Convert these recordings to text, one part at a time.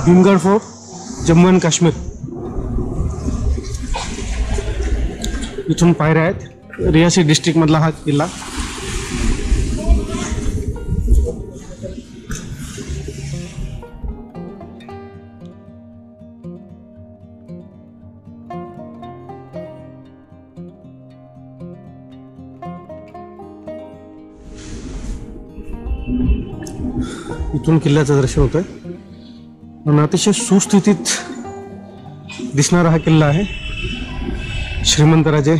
Bhimgad fort, Jammu and Kashmir. इथून पायऱ्या आहेत. रियासी डिस्ट्रिक्ट मधला हा किल्ला. इथून किल्ल्याचं दर्शन होतंय आणि अतिशय सुस्थितीत दिसणारा हा किल्ला आहे. श्रीमंत राजे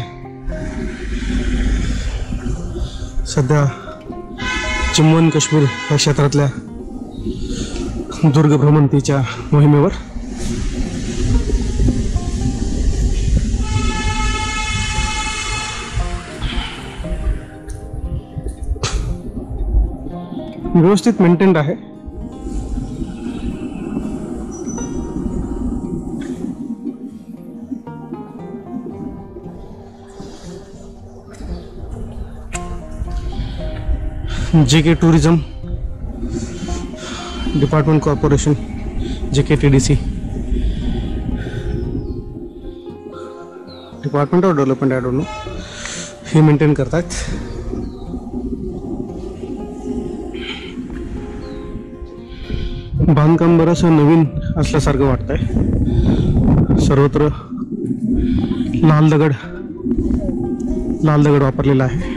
सध्या जम्मू आणि काश्मीर या क्षेत्रातल्या दुर्ग भ्रमंतीच्या मोहिमेवर. व्यवस्थित मेंटेन्ड आहे. JK tourism department corporation, JKTDC department of development, I don't know, हे मेंटेन करतात. बांधकाम बरंचसं नवीन असल्यासारखं वाटतंय. सर्वत्र लाल दगड वापरलेला आहे.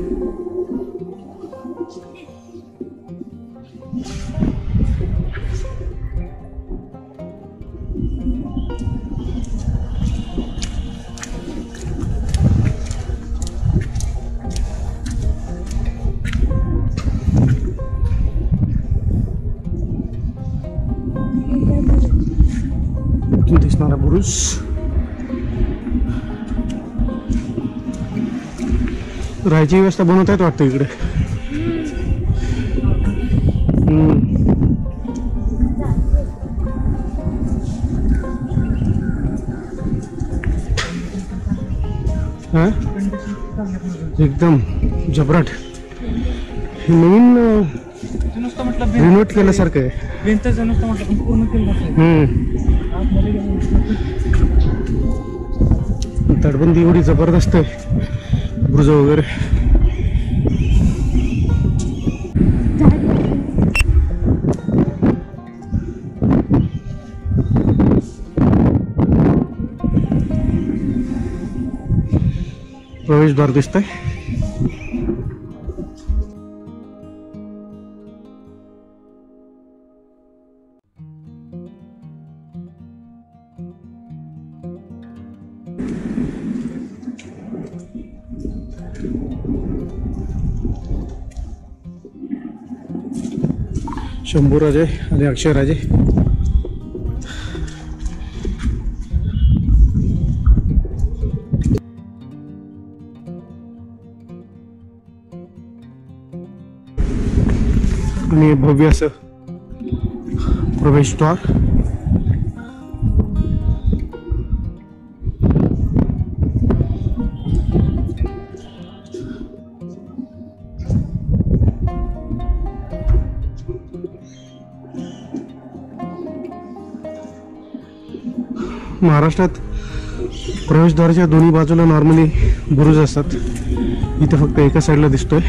दिसणारा बुरुज. राहायची व्यवस्था बनवत आहेत वाटतं इकडे. एकदम जबराट. हे नवीन रिनोव्हेट केल्यासारखं आहे. तटबंदी एवढी जबरदस्त आहे, बुरुज वगैरे. प्रवेशद्वार दिसतंय. शंभूराजे आणि अक्षयराजे. आणि भव्य असं प्रवेशद्वार. महाराष्ट्रात प्रवेशद्वाराच्या दोन्ही बाजूला नॉर्मली बुरुज असतात. इथे फक्त एका साईडला दिसतोय.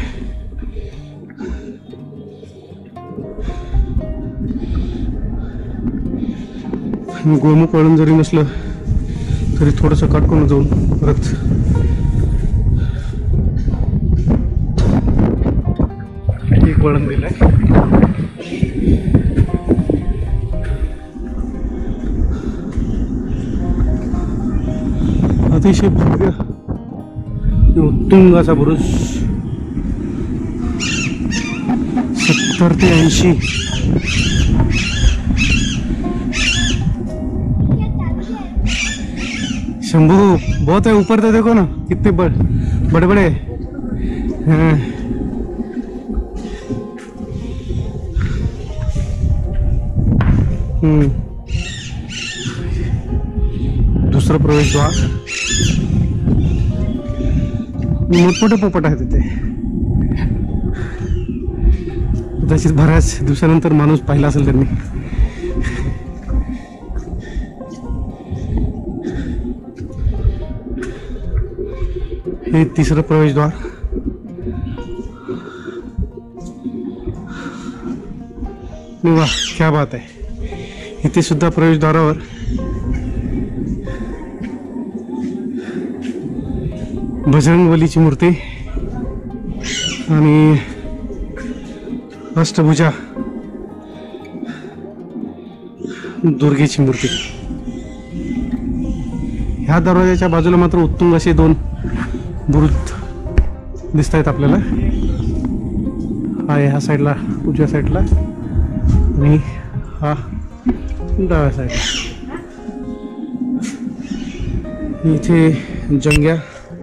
गोमुख वळण जरी नसलं तरी थोडंसं काटकून जाऊन परत एक वळण दिलंय. अतिशय भव्य उत्तुंग असा बुरुज. 70 ते 80 शंभू बहुत है ऊपर, तो देखो ना कितने बड़े बड़े. हाँ दूसरा प्रवेशद्वार. मोठमोठे पोपट आहेत तिथे. कदाचित बऱ्याच दिवसानंतर माणूस पाहिला असेल त्यांनी. हे तिसरं प्रवेशद्वार. वाह, क्या बात आहे. इथे सुद्धा प्रवेशद्वारावर बजरंगबलीची मूर्ती आणि अष्टभुजा दुर्गेची मूर्ती. ह्या दरवाजाच्या बाजूला मात्र उत्तुंग असे 2 बुरुज दिसत आहेत आपल्याला. हा ह्या साईडला उजव्या साईडला आणि हा डाव्या साईडला. इथे जंग्या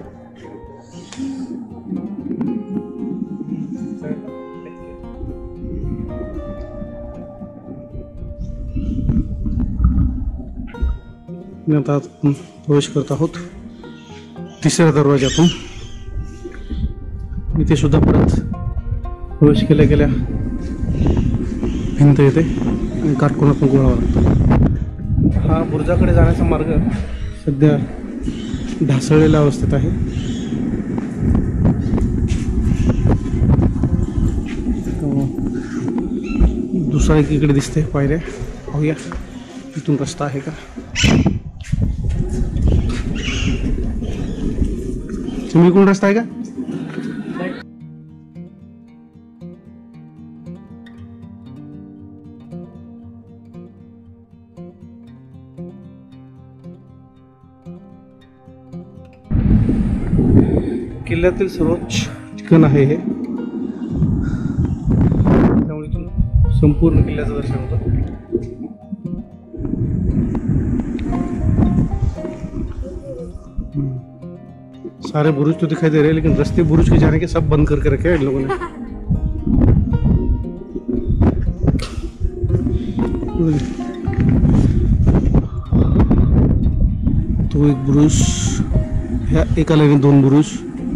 आता आपण प्रवेश करत आहोत तिसऱ्या दरवाजातून. इथे सुद्धा परत प्रवेश केल्या गेल्या भिंत येते आणि काटकोनातून गोळावा लागतो. हा बुरुजाकडे जाण्याचा मार्ग सध्या ढासळलेल्या अवस्थेत आहे. दुसरा एकीकडे दिसते पायऱ्या. पाहूया इथून रस्ता आहे का. तुम्ही कोण रस्ता आहे का. किल्ल्यातील सर्वोच्च ठिकाण आहे हे. त्यामुळे इथून संपूर्ण किल्ल्याचं दर्शन होतं. सारे बुरुज तो दिखाई दे रहे हैं, लेकिन रास्ते बुरुज के जाने के सब बंद करके रखे हैं इन लोगों ने. तो एक बुरुज, ह्या एका लाईनीत 2 बुरुज,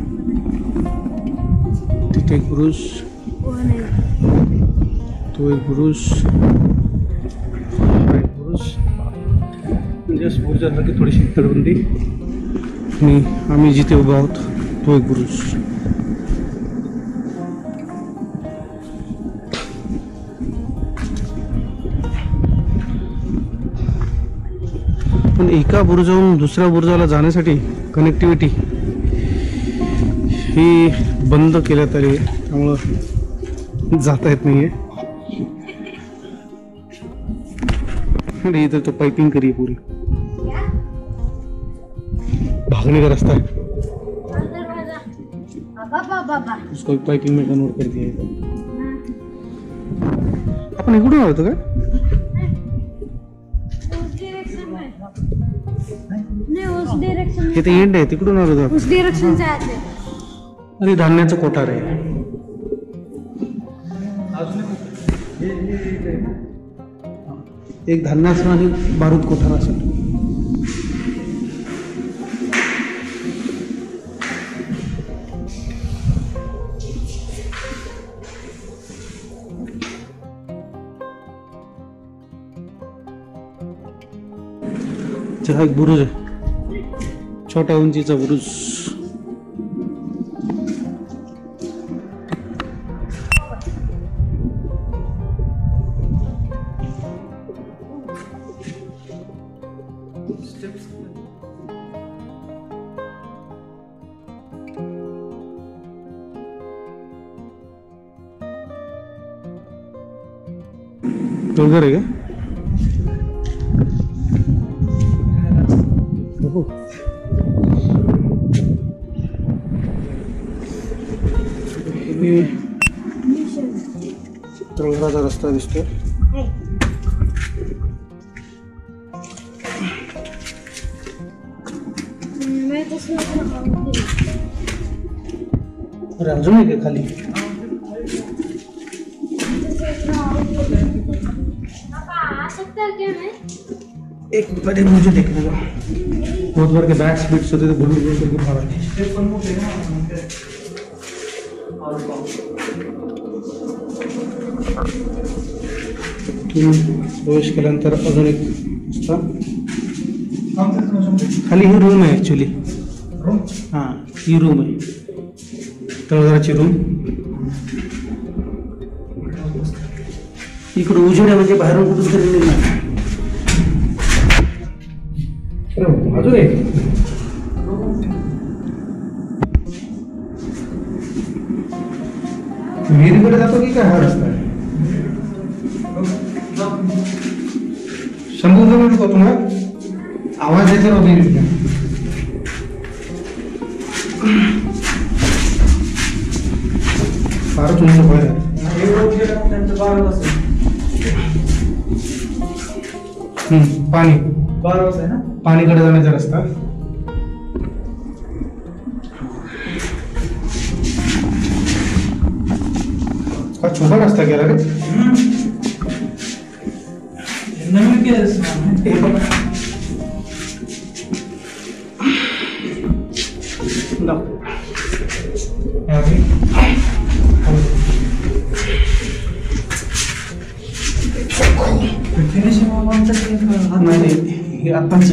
तिथे एक बुरुज, तो एक बुरुज, हा एक बुरुज. म्हणजे बुरुजासारखी थोडीशी तटबंदी आणि आम्ही जिथे उभा आहोत तो एक बुरुज. पण एका बुरुजावरून दुसऱ्या बुरुजाला जाण्यासाठी कनेक्टिव्हिटी ही बंद केल्यात आली आहे, त्यामुळं जाता येत नाहीये. आणि इथं तो पाइपिंग करी है पूरी, भागने का रास्ता है, उसको पाइपिंग में कन्वर्ट कर दिया है. आपण इकडून आलो होतो का. हे तर एंड आहे, तिकडून आलो होतो. उस डायरेक्शन से आते. अरे धान्याचं कोठार आहे. एक धान्याचं आणि बारूद कोठार असेल. हा एक बुरुज आहे, छोट्या उंचीचा बुरुज. डोंगर आहे का. डोंगराचा रस्ता दिसतोय. अरे अजून आहे का खाली. एक पहले मुझे देखने दो. बहुत बार के बैट्स बीट्स होते थे, बुलू बुलू करके भागा थे. प्रवेश केल्यानंतर अजून एक रस्ता. खाली ही रूम आहे ऍक्च्युली. हां ही रूम आहे, तळघराची रूम. इकडे उजेड आहे म्हणजे बाहेरून कुठून तरी निघणार. अजून एक विहिरीकडे जातो की काय हा रस्ता आहे? शंभू जवळ नको तुम्हाला आवाज येतो विहिरीत. फारच उंच बाहेर पाणी 12 वाजता आहे ना, पाणीकडे जाण्याचा रस्ता. हा छोटा रस्ता गेला रे. नवीन केलं नाही आताच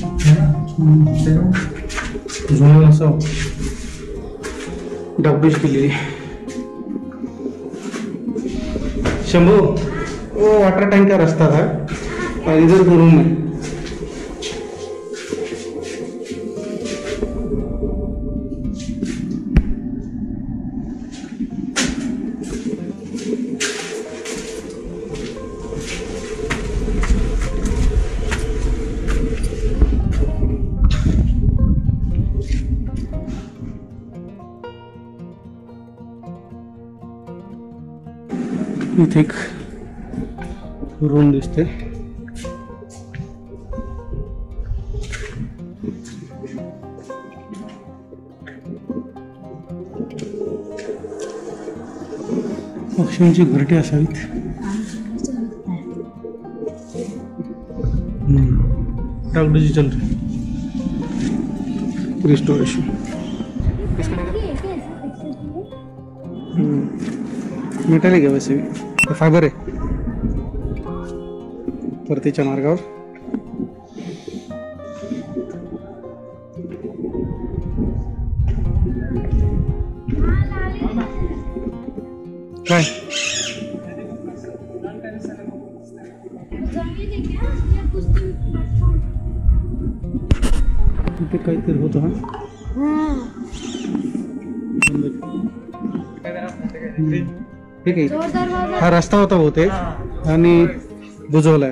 जुनं असं डागडूज केलेली. शंभू वो वाटर टैंक का रास्ता था और इधर को रूम है. इथे एक रूम दिसते. पक्ष्यांची घरटे असावीत. डागडूजी चल रही रिस्टोरेशन. मेटल आहे वैसे भी फायबर आहे. परतीच्या मार्गावर काय इथे काहीतरी होतं. ठीक आहे, हा रस्ता होता बहुतेक आणि बुजवलाय.